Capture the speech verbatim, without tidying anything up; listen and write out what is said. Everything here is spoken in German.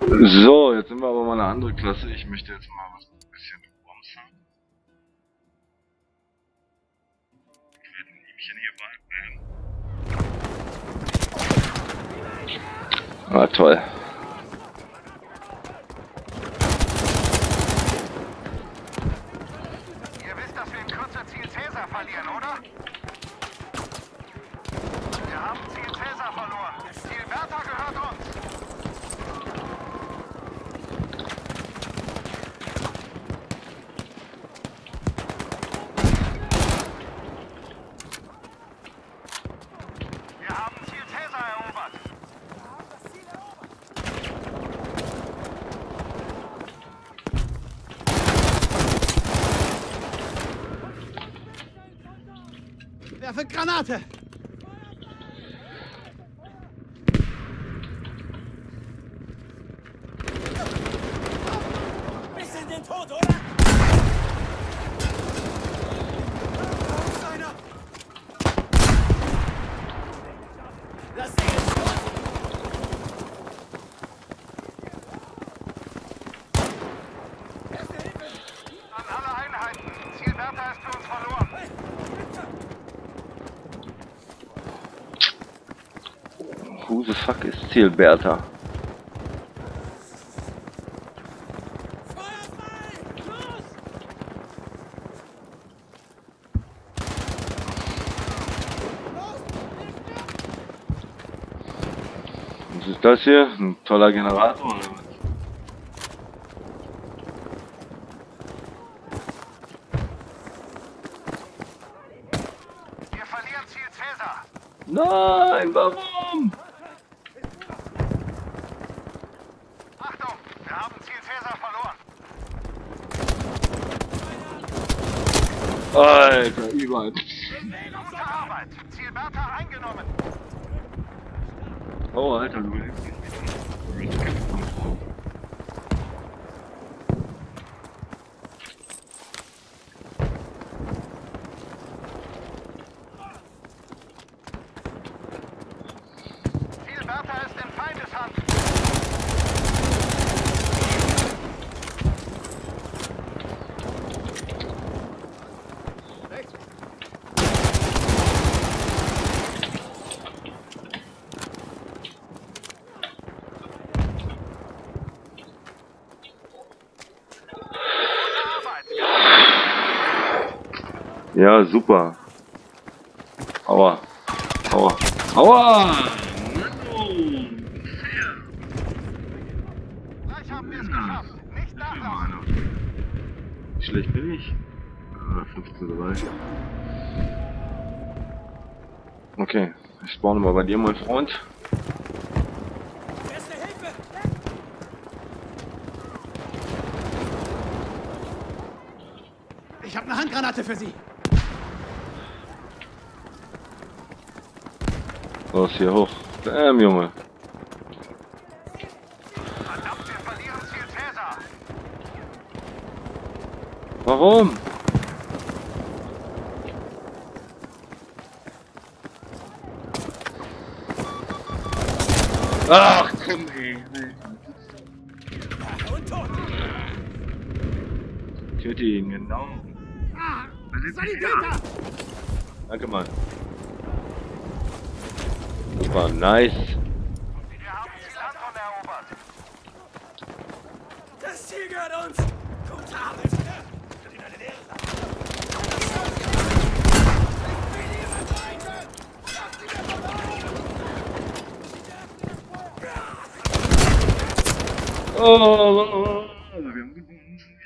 So, jetzt sind wir aber mal eine andere Klasse. Ich möchte jetzt mal was ein bisschen bumsen. Ich werde ein Liebchen hier bald. Ah, toll. Ihr wisst, dass wir in Kürze Ziel Cäsar verlieren, oder? Wir haben Ziel Cäsar verloren. Ziel Bertha gehört uns. Wir haben Ziel Cäsar erobert. Werfe Granate! Bis in den Tod, oder? Einer! Lass ihn jetzt los! An alle Einheiten. Ziel Bertha ist für uns verloren. Who the fuck ist Ziel Bertha? Was ist das hier? Ein toller Generator oder was? Wir verlieren Ziel Cäsar. Nein, warum? Achtung, wir haben Ziel Cäsar verloren. Alter, überall. Gute Arbeit. Ziel Bertha eingenommen. Oh, Alter, du willst nicht. Ziel Bertha ist in Feindeshand. Ja, super. Aua. Aua. Aua! Gleich haben wir es geschafft. Nicht nachlassen. Wie schlecht bin ich? Ah, fünfzehn zu drei. Okay, ich spawne mal bei dir, mein Freund. Erste Hilfe! Ich habe eine Handgranate für Sie. Los, hier hoch. Bam, Junge. Verdammt, wir verlieren Ziel Cäsar. Warum? Ach, komm, ey. Und tot! Töte ihn, genau. Ah, Sanitäter! Danke, Mann. Das war nice. Wir haben Ziel Anton erobert. Das Ziel gehört uns! Gute Arbeit! Oh, oh, oh. Wir haben gewonnen.